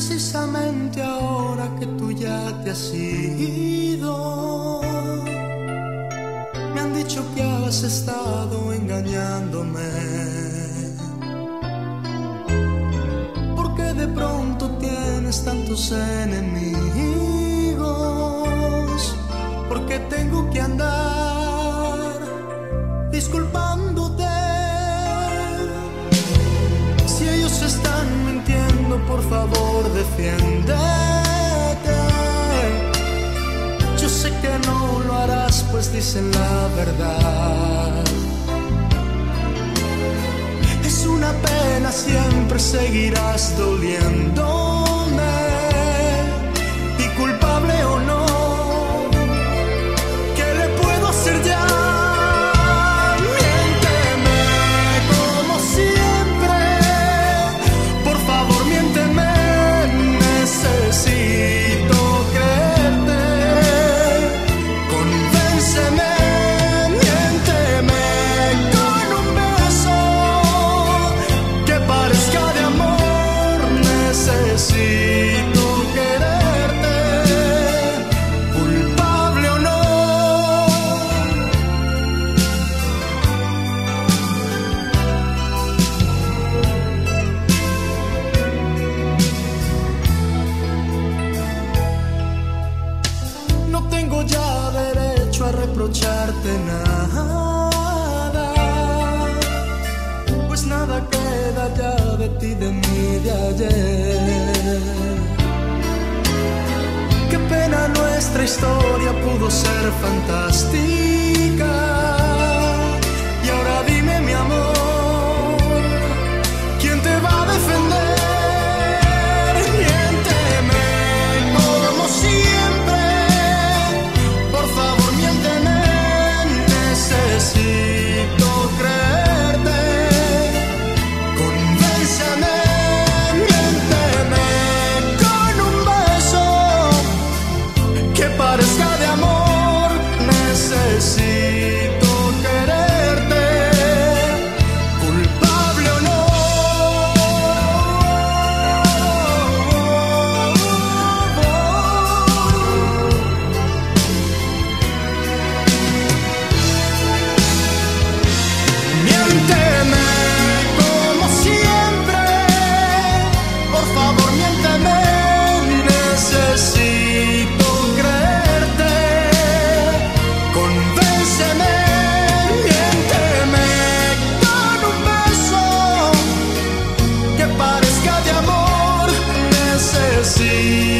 precisamente ahora que tú ya te has ido. Me han dicho que has estado engañándome, porque de pronto tienes tantos enemigos, porque tengo que andar disculpándote. Si ellos están mintiendo, por favor defiéndete. Yo sé que no lo harás, pues dicen la verdad. Es una pena, siempre seguirás doliéndome, y culpable o no, ¿qué le puedo hacer ya? Reprocharte nada, pues nada queda ya de ti, de mí, de ayer. Qué pena, nuestra historia pudo ser fantástica. Y ahora dime, mi amor, ¿quién te va a defender? Miénteme como siempre, por favor, miénteme. Necesito creerte, convénceme, miénteme con un beso que parezca de amor. Necesito quererte, culpable o no. Miénteme como siempre, por favor, miénteme. Necesito creerte, convénceme, miénteme con un beso que parezca de amor. Necesito